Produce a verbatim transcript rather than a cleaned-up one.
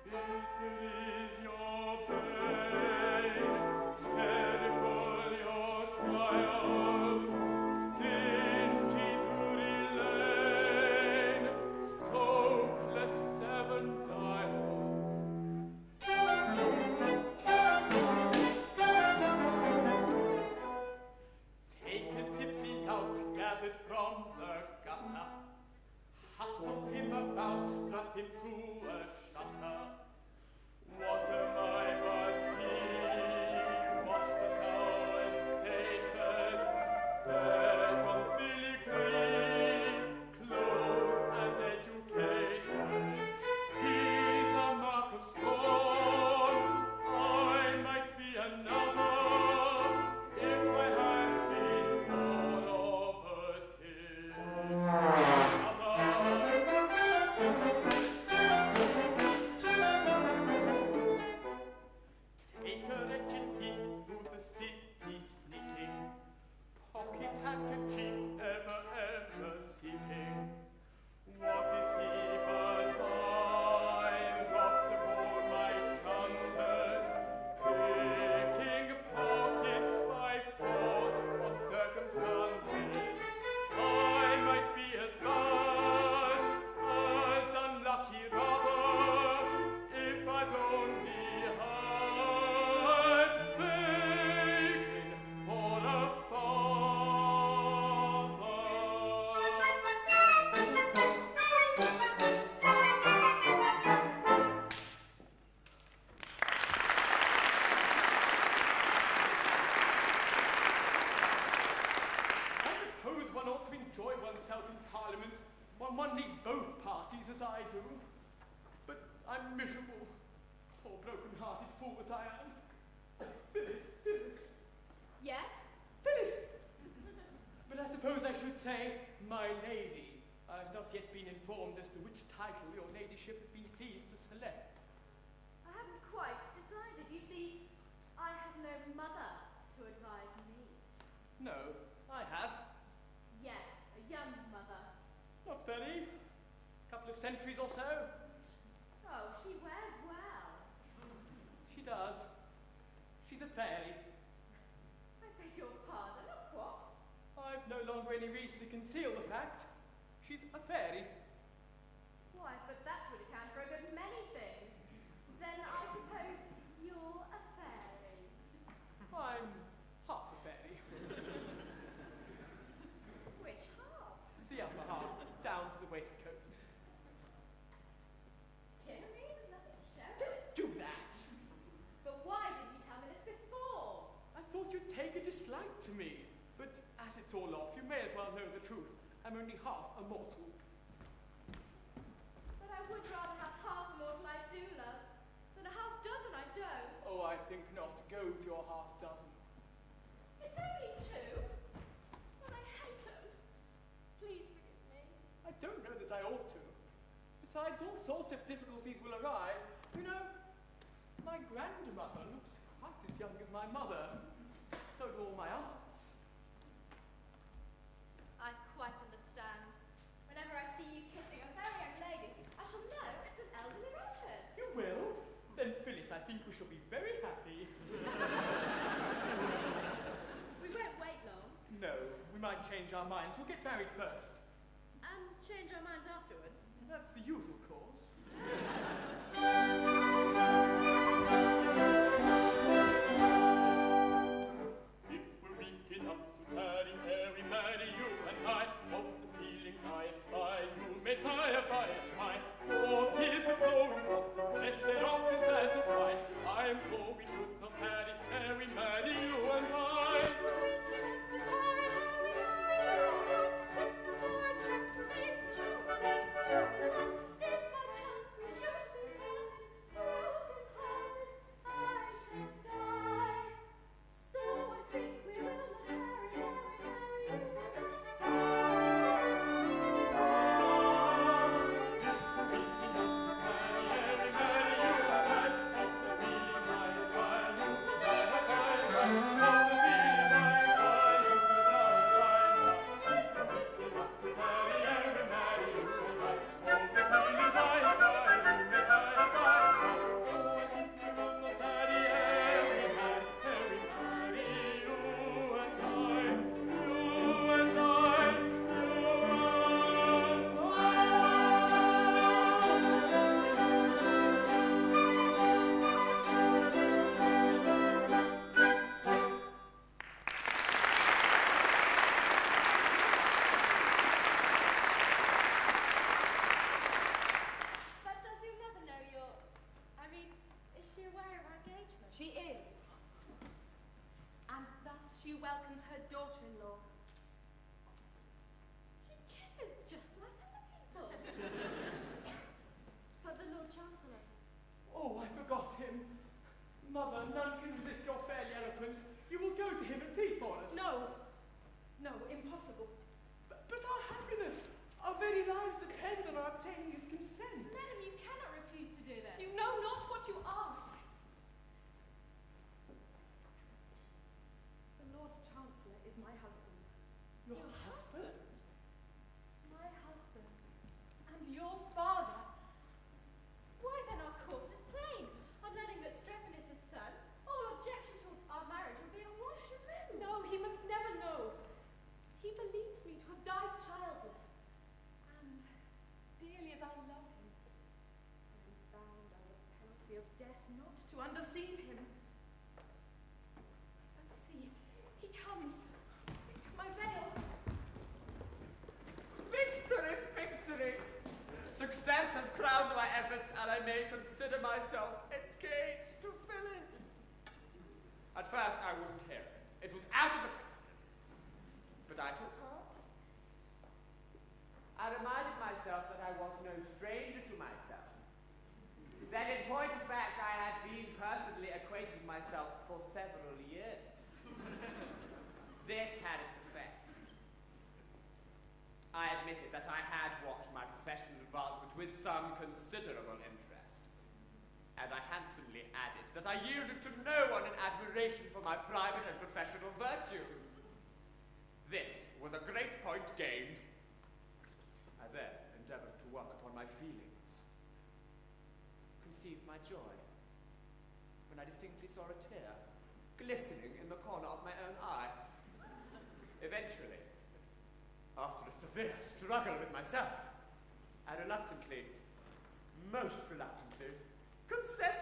Centuries or so. Oh, she wears well. She does. She's a fairy. I beg your pardon, what? I've no longer any reason to conceal the fact. She's a fairy. Why, but that would account for a good many things. Then I suppose you're a fairy. I'm half a fairy. Which half? The upper half, down to the waistcoat. Do that. But why didn't you tell me this before? I thought you'd take a dislike to me. But as it's all off, you may as well know the truth. I'm only half a mortal. But I would rather have half a mortal I do love than a half dozen I don't. Oh, I think not. Go to your half dozen. It's only two. But I hate them. Please forgive me. I don't know that I ought to. Besides, all sorts of difficulties will arise. You know, my grandmother looks quite as young as my mother. So do all my aunts. I quite understand. Whenever I see you kissing a very young lady, I shall know it's an elderly relative. You will? Then, Phyllis, I think we shall be very happy. We won't wait long. No, we might change our minds. We'll get married first. And change our minds afterwards? That's the usual course. If we're weak enough to tarry, Harry, marry you and I, of the feelings I inspire, you may tire by and by. For here's the flowing prophets, blessed of his that is why. I am sure we should not tarry, Harry, marry you and I. If we're weak enough to tarry, Harry, marry you and I, with the more attractive nature, make trouble she welcomes her daughter-in-law. She kisses just like other people. But the Lord Chancellor. Oh, I forgot him. Mother, none can resist your fair eloquence. You will go to him and plead for us. No. No, impossible. But, but our happiness, our very lives depend on our obtaining his consent. Madam, you cannot refuse to do this. You know not what you ask. The Lord Chancellor is my husband. Your, your husband? husband? My husband. And your father. Why then our course is plain. On learning that Strephon is his son, all objection to our marriage will be a wash removed. No, he must never know. He believes me to have died childless. And, dearly as I love him, I am bound under the penalty of death not to undeceive him. But see, he comes. My veil. Victory, victory! Success has crowned my efforts, and I may consider myself engaged to Phyllis. At first, I wouldn't hear it. It was out of the question. But I took heart. I reminded myself that I was no stranger to myself. That in point of fact, I had been personally acquainted with myself for several years. This had its effect. I admitted that I had watched my professional advancement with some considerable interest. And I handsomely added that I yielded to no one in admiration for my private and professional virtues. This was a great point gained. I then endeavored to work upon my feelings. Conceive my joy when I distinctly saw a tear glistening in the corner of my own eye. Eventually, after a severe struggle with myself, I reluctantly, most reluctantly, consented